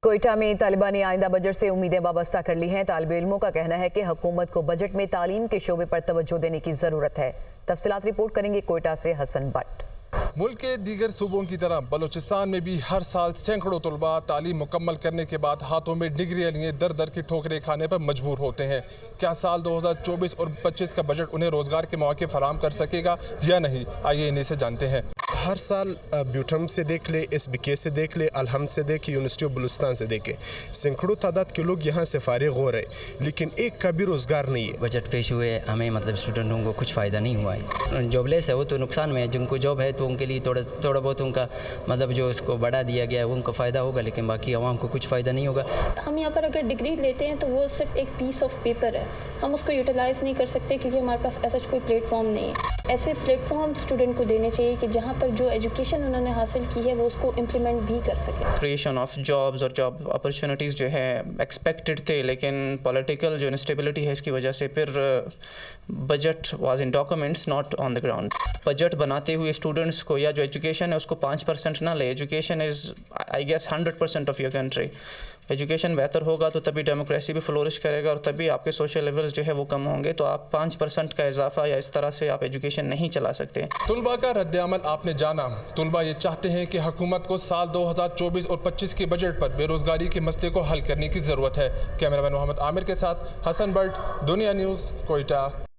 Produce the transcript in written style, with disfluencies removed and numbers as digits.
कोयटा में तालिबान ने आइंदा बजट से उम्मीदें वाबस्ता कर ली हैं। तालिब इल्मों का कहना है कि हुकूमत को बजट में तालीम के शोबे पर तवज्जो देने की ज़रूरत है। तफसीलात रिपोर्ट करेंगे कोयटा से हसन भट्ट। मुल्क के दीगर सूबों की तरह बलूचिस्तान में भी हर साल सैकड़ों तलबा तालीम मुकम्मल करने के बाद हाथों में डिग्रियां लिए दर दर की ठोकरें खाने पर मजबूर होते हैं। क्या साल 2024 और 25 का बजट उन्हें रोजगार के मौके फराहम कर सकेगा या नहीं, आइए इन्हीं से जानते हैं। हर साल ब्यूटम से देख ले, SBK से देख ले, अलहम्द से देख, यूनिवर्सिटी ऑफ बलूचिस्तान से देखें, सैकड़ों तादाद के लोग यहाँ से फारिग हो रहे, लेकिन एक का भी रोज़गार नहीं है। बजट पेश हुए हमें स्टूडेंटों को कुछ फ़ायदा नहीं हुआ है। जॉबलेस है वो तो नुकसान में है, जिनको जॉब है तो उनके लिए थोड़ा बहुत उनका जो इसको बढ़ा दिया गया है वो उनको फ़ायदा होगा, लेकिन बाकी आवाम को कुछ फ़ायदा नहीं होगा। हम यहाँ पर अगर डिग्री लेते हैं तो वो सिर्फ एक पीस ऑफ पेपर है, हम उसको यूटिलाइज़ नहीं कर सकते क्योंकि हमारे पास ऐसा कोई प्लेटफॉर्म नहीं है। ऐसे प्लेटफॉर्म स्टूडेंट को देने चाहिए कि जहाँ पर जो एजुकेशन उन्होंने हासिल की है वो उसको इम्प्लीमेंट भी कर सके। क्रिएशन ऑफ जॉब्स और जॉब अपॉर्चुनिटीज़ जो है एक्सपेक्टेड थे, लेकिन पॉलिटिकल जो इंस्टेबिलिटी है इसकी वजह से फिर budget was in documents not on the ground. Budget बनाते हुए स्टूडेंट्स को या जो एजुकेशन है उसको 5% ना ले। Education is I guess 100% of your country. Education बेहतर होगा तो तभी डेमोक्रेसी भी फ्लोरिश करेगा और तभी आपके सोशल लेवल्स जो है वो कम होंगे। तो आप 5% का इजाफा या इस तरह से आप एजुकेशन नहीं चला सकते। तुलबा का रद्द-ए-अमल आपने जाना। तुलबा ये चाहते हैं कि हुकूमत को साल 2024 और 25 के बजट पर बेरोजगारी के मसले को हल करने की ज़रूरत है। कैमरामैन मोहम्मद आमिर के साथ हसन भट्ट, दुनिया न्यूज़, कोयटा।